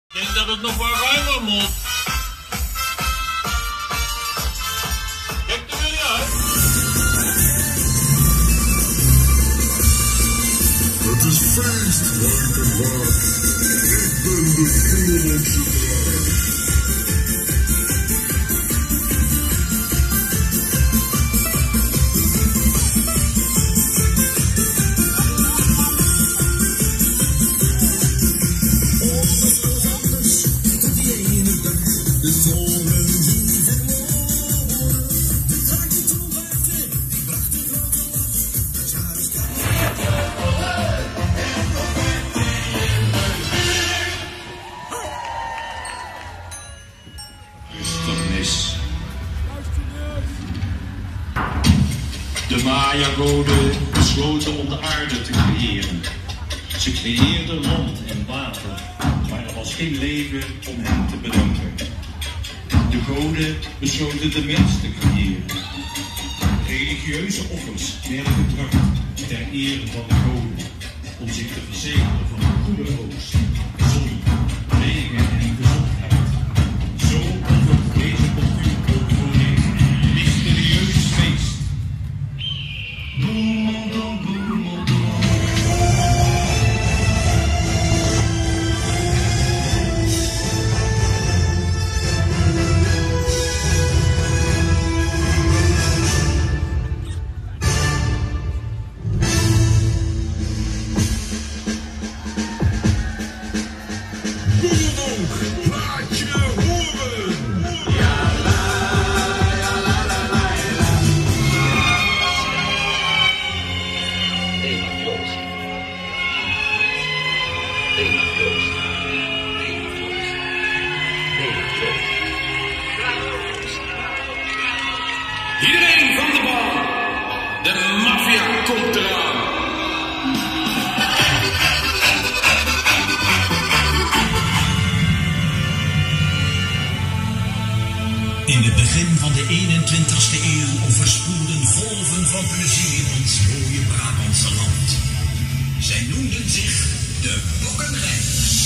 Ik denk dat het nog wel ruimer moet. Kijk er weer uit. Het is feest, Mike en Mark. Ik ben de Filologse Draak. De Maya-goden besloten om de aarde te creëren. Ze creëerden land en water, maar er was geen leven om hen te bedanken. De goden besloten de mens te creëren. Religieuze offers werden gebracht ter ere van de goden, om zich te verzekeren van een goede oogst, zon, regen en gezondheid. Zo ontwikkelt deze cultuur ook voor een mysterieus feest. Iedereen van de bal. De maffia komt eraan. In het begin van de 21ste eeuw overspoelden golven van plezier ons mooie Brabantse land. Zij noemden zich de Bokkenrij.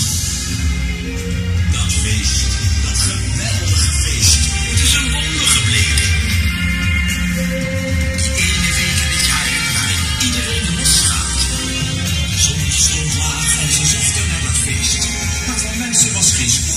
Dat feest, dat geweldige feest, het is een wonder gebleken. Die ene week in het jaar waarin iedereen losgaat. De zon stond laag en ze zochten naar dat feest. Maar voor mensen was geen spoor